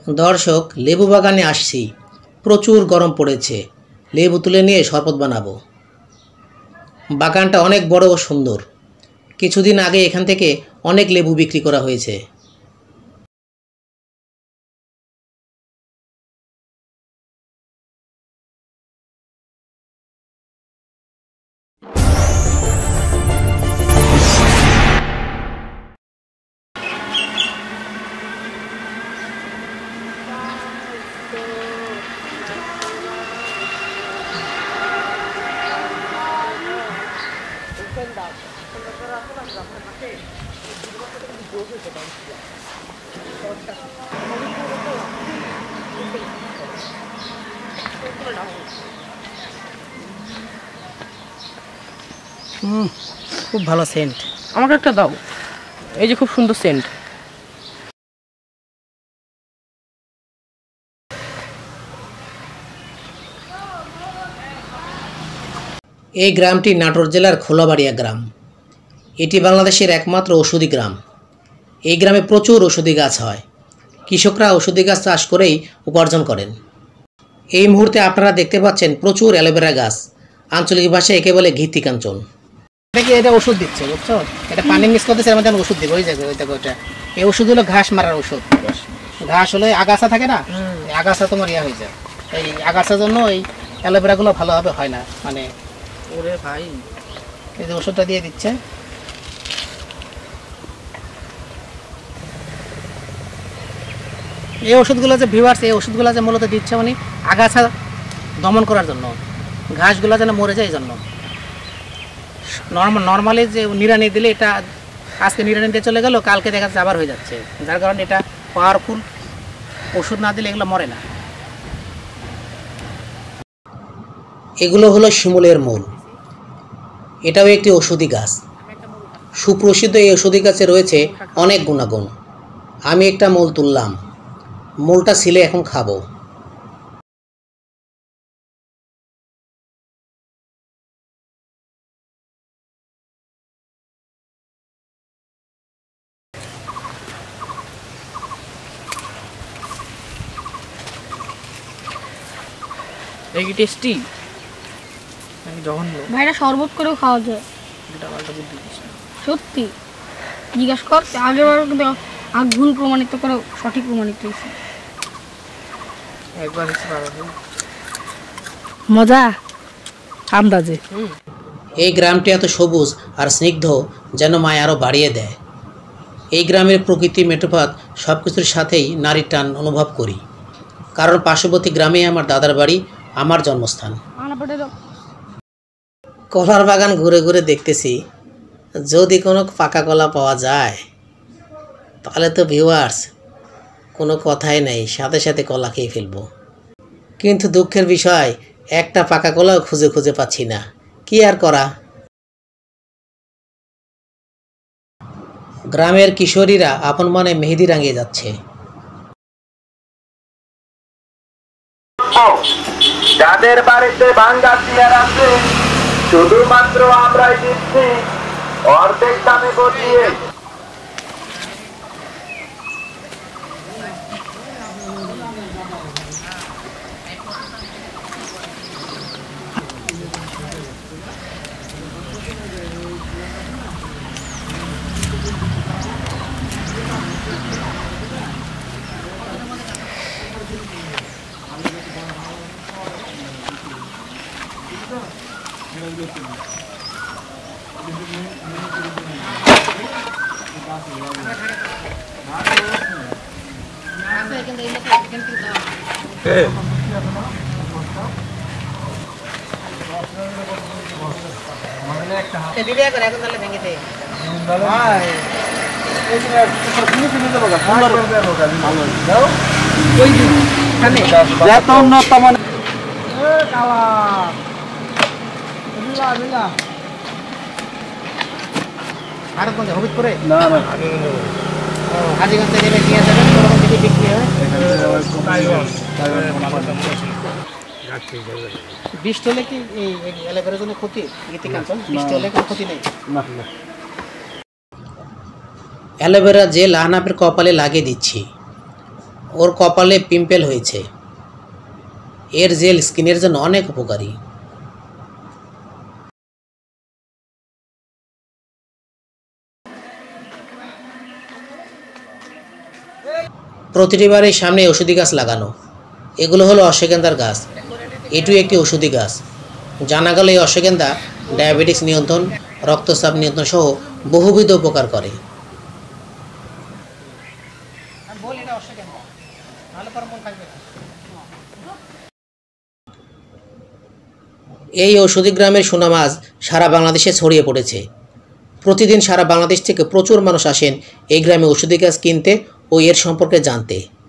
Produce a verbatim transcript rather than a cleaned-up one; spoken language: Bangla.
দর্শক, লেবু বাগানে আসছি। প্রচুর গরম পড়েছে। লেবু তুলে নিয়ে শরবত বানাবো। বাগানটা অনেক বড় ও সুন্দর। কিছুদিন আগে এখান থেকে অনেক লেবু বিক্রি করা হয়েছে। হুম, খুব ভালো সেন্ট। আমাকে একটা দাও। এই যে খুব সুন্দর সেন্ট। এই গ্রামটি নাটোর জেলার খোলাবাড়িয়া গ্রাম। এটি বাংলাদেশের একমাত্র ঔষধি গ্রাম। এই গ্রামে প্রচুর ঔষধি গাছ হয়। কৃষকরা ঔষধি গাছ চাষ করেই উপার্জন করেন। এই মুহূর্তে আপনারা দেখতে পাচ্ছেন প্রচুর অ্যালোভেরা গাছ। আঞ্চলিক ভাষায় একে বলে ঘিতি কাঞ্চন। এটা কি এটা ওষুধ দিচ্ছে, বুঝছো? এটা পানি মিক্স করতেছে, এর মধ্যে ওষুধ দিবে। ওই জায়গায় ওই দেখো, ওইটা এই ওষুধ হলো ঘাস মারার ওষুধ। ঘাস হলে আগাছা থাকে না, আগাছা তোমার ইয়া হয়ে যায়। এই আগাছার জন্য এই অ্যালোভেরাগুলো ভালোভাবে হয় না। মানে ওরে ভাই, এই যে ওষুধটা দিয়ে দিচ্ছে। এই ওষুধগুলো যে ভিউয়ার্স, এই ওষুধগুলো যে মূলত দিচ্ছে মানে আগাছা দমন করার জন্য, ঘাসগুলো যেন মরে যায় এই জন্য। নর্মাল নর্মালি যে নিড়ানি দিলে এটা আজকে নিড়ানি দিয়ে চলে গেল, কালকে দেখা যাচ্ছে আবার হয়ে যাচ্ছে। যার কারণে এটা পাওয়ারফুল ওষুধ না দিলে এগুলো মরে না। এগুলো হলো শিমুলের মূল। এটাও একটি ঔষধি গাছ। সুপ্রসিদ্ধ এই ঔষধি গাছে রয়েছে অনেক গুণাগুণ। আমি একটা মূল তুললাম। মূলটা ছিলে এখন খাবো। এই কি টেস্টি? আমি জঘন্য। ভাইটা শরবত করেও খাওয়া যায়। এটা একটা বুদ্ধি দিস। সত্যি জিজ্ঞাস কর, আগের বার কিন্তু আগ ভুল প্রমাণিত করে সঠিক প্রমাণিত হয়েছে। একবার এসে পারো মজা আন্দাজে। এই গ্রামটি এত সবুজ আর স্নিগ্ধ যেন মায় আরও বাড়িয়ে দেয়। এই গ্রামের প্রকৃতি মেঠোপাত সব কিছুর সাথেই নারীর টান অনুভব করি। কারণ পার্শ্ববর্তী গ্রামেই আমার দাদার বাড়ি, আমার জন্মস্থান। কলার বাগান ঘুরে ঘুরে দেখতেছি, যদি কোনো পাকা কলা পাওয়া যায় তাহলে তো ভিউয়ার্স কোনো কথাই নেই, সাথে সাথে কলা খেয়ে ফেলবো। কিন্তু দুঃখের বিষয়, একটা পাকা কলাও খুঁজে খুঁজে পাচ্ছি না। কি আর করা। গ্রামের কিশোরীরা আপন মনে মেহেদি রাঙিয়ে যাচ্ছে। যাদের বাড়িতে ভাঙ্গা চেয়ার আছে, শুধুমাত্র আমরাই দিচ্ছি অর্ধেক দামে বসিয়ে। হবিবপুরে না না হাজিগঞ্জে গেলে নিয়ে যাবেন, বিক্রি হয়। বৃষ্টি হলে কি এই অ্যালোভেরার জন্য ক্ষতি? গীতি কাঞ্চন বৃষ্টি হলে কোনো ক্ষতি নেই। অ্যালোভেরা জেল আহনাফের কপালে লাগিয়ে দিচ্ছি। ওর কপালে পিম্পল হয়েছে। এর জেল স্কিনের জন্য অনেক উপকারী। প্রতিটি বাড়ির সামনে ওষুধি গাছ লাগানো। এগুলো হলো অশ্বগন্ধার গাছ। এটিও একটি ওষুধি গাছ। জানা গেল এই অশ্বগন্ধা ডায়াবেটিস নিয়ন্ত্রণ, রক্তচাপ নিয়ন্ত্রণ সহ বহুবিধ উপকার করে। এই ঔষধি গ্রামের সুনাম আজ সারা বাংলাদেশে ছড়িয়ে পড়েছে। প্রতিদিন সারা বাংলাদেশ থেকে প্রচুর মানুষ আসেন এই গ্রামে ওষুধি গাছ কিনতে ও এর সম্পর্কে জানতে।